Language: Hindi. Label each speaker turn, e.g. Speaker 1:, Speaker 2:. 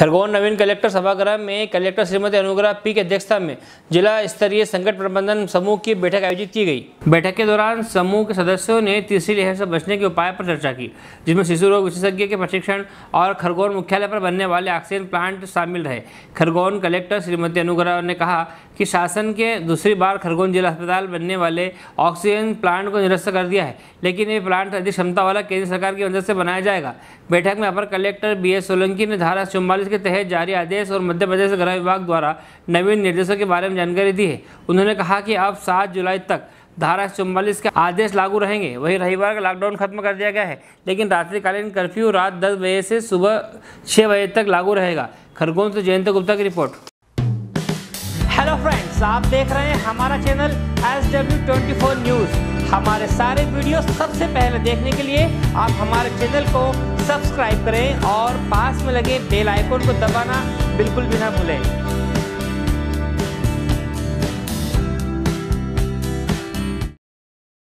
Speaker 1: खरगोन नवीन कलेक्टर सभागृह में कलेक्टर श्रीमती अनुग्रह पी की अध्यक्षता में जिला स्तरीय संकट प्रबंधन समूह की बैठक आयोजित की गई। बैठक के दौरान समूह के सदस्यों ने तीसरी लहर से बचने के उपाय पर चर्चा की, जिसमें शिशु रोग विशेषज्ञ के प्रशिक्षण और खरगोन मुख्यालय पर बनने वाले ऑक्सीजन प्लांट शामिल रहे। खरगोन कलेक्टर श्रीमती अनुग्रह ने कहा कि शासन के दूसरी बार खरगोन जिला अस्पताल बनने वाले ऑक्सीजन प्लांट को निरस्त कर दिया है, लेकिन ये प्लांट अधिक क्षमता वाला केंद्र सरकार की मदद से बनाया जाएगा। बैठक में अपर कलेक्टर BS सोलंकी ने धारा 44 के तहत जारी आदेश और मध्य प्रदेश गृह विभाग द्वारा नवीन निर्देशों के बारे में जानकारी दी है। उन्होंने कहा कि अब 7 जुलाई तक धारा 44 के आदेश लागू रहेंगे। वहीं रविवार का लॉकडाउन खत्म कर दिया गया है, लेकिन रात्रिकालीन कर्फ्यू रात 10 बजे से सुबह 6 बजे तक लागू रहेगा। खरगोन से जयंत गुप्ता की रिपोर्ट। हेलो फ्रेंड्स, आप देख रहे हैं हमारा चैनल SW24 न्यूज़। हमारे सारे वीडियो सबसे पहले देखने के लिए आप हमारे चैनल को सब्सक्राइब करें और पास में लगे बेल आइकन को दबाना बिल्कुल भी ना भूलें।